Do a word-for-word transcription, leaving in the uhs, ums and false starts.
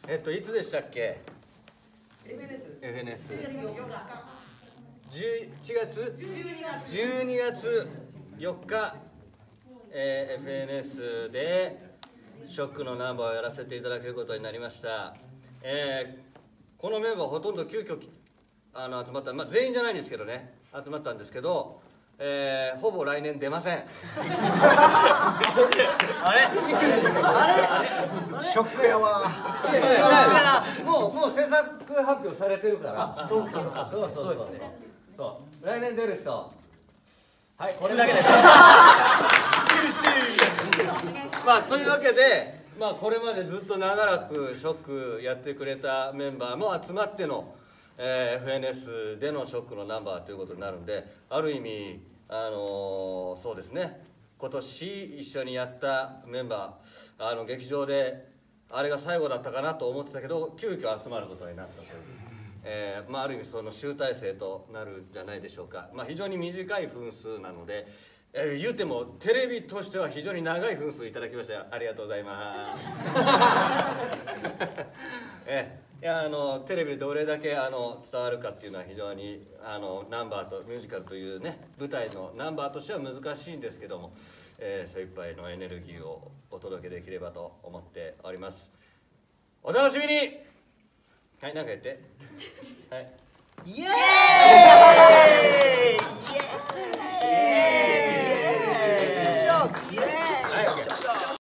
えっといつでしたっけ？ エフエヌエス。 エフエヌエス。 じゅういちがつ。 じゅうにがつよっか、えー、エフエヌエス でショックのナンバーをやらせていただけることになりました。えー、このメンバーほとんど急遽あの集まった、まあ、全員じゃないんですけどね、集まったんですけど、えー、ほぼ来年出ません。あれあれショックやわ。 もうもう制作発表されてるから。 そうかそうかそうそうですね。そう来年出る人、はいこれだけです。 まあというわけで、まあこれまでずっと長らくショックやってくれたメンバーも集まっての、えー、エフエヌエス でのショックのナンバーということになるんで、ある意味あのー、そうですね、今年一緒にやったメンバー、あの劇場であれが最後だったかなと思ってたけど急遽集まることになったという、えーまあ、ある意味その集大成となるんじゃないでしょうか。まあ、非常に短い分数なので、えー、言うてもテレビとしては非常に長い分数いただきました。ありがとうございます。えーいやあのテレビでどれだけあの伝わるかっていうのは非常にあのナンバーとミュージカルというね舞台のナンバーとしては難しいんですけども、えー、精一杯のエネルギーをお届けできればと思っております。お楽しみに。はい、なんか言って。はい。 イエーイ。